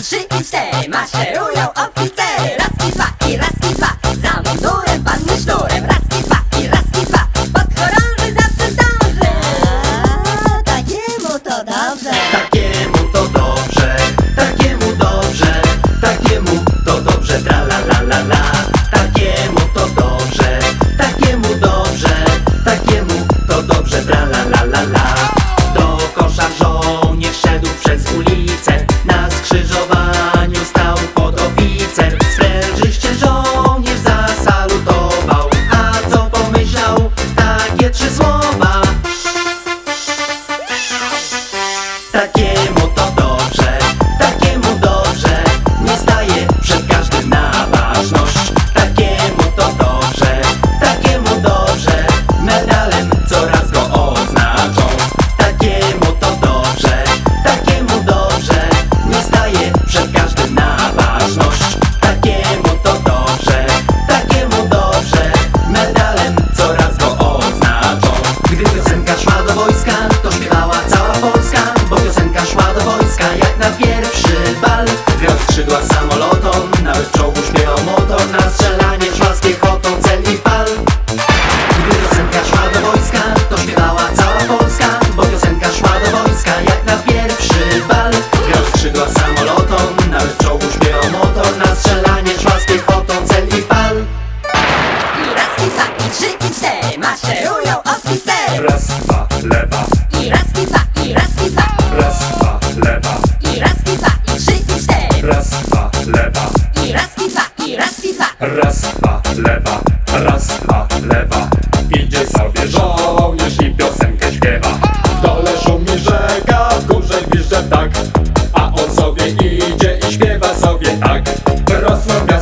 3 i 4 maszerują oficery. Raz i dwa i raz i dwa, za mundurem panny sznurem. Raz i dwa i raz i dwa, podchorąży zawsze zdąży. Takiemu to dobrze. Takiemu to dobrze, takiemu dobrze, takiemu to dobrze, tra la la la la. Takiemu to dobrze, takiemu dobrze, takiemu to dobrze, tra la la la la. Do kosza żołnierz szedł przez ulicę, na skrzyżowaniu stał podoficer. Sprężyście żołnierz zasalutował, a co pomyślał? Takie 3 słowa. Takiemu to dobrze, takiemu dobrze, nie staje przed każdym na ważność. Takiemu to dobrze, takiemu dobrze, medalem coraz go oznaczą. Takiemu to dobrze, takiemu dobrze, nie staje przed każdym na ważność. Takiemu to dobrze, takiemu dobrze, medalem coraz go oznaczą. Gdy piosenka szła do wojska, to śpiewała cała Polska, bo piosenka szła do wojska jak na pierwszy bal. Grał skrzydła samolotom, nawet w czołgu śpiewał motor, na strzelanie szła z piechotą cel i pal. Gdy piosenka szła do wojska, to śpiewała cała Polska, bo piosenka szła do wojska jak na pierwszy bal. Grał skrzydła samolotom, nawet w czołgu śpiewał motor, na strzelanie szła z piechotą cel i pal. I raz i dwa i 3 i 4 maszerują oficery. Raz, dwa, lewa. I raz i dwa i raz i dwa. Raz, dwa, lewa. I raz i dwa i 3 i 4. Raz, dwa, lewa. I raz i dwa i raz i dwa. Raz, dwa, lewa. Raz, dwa, lewa. Idzie sobie żołnierz i piosenkę śpiewa. W dole szumi rzeka, w górze gwizdże tak, a on sobie idzie i śpiewa sobie tak. Rosną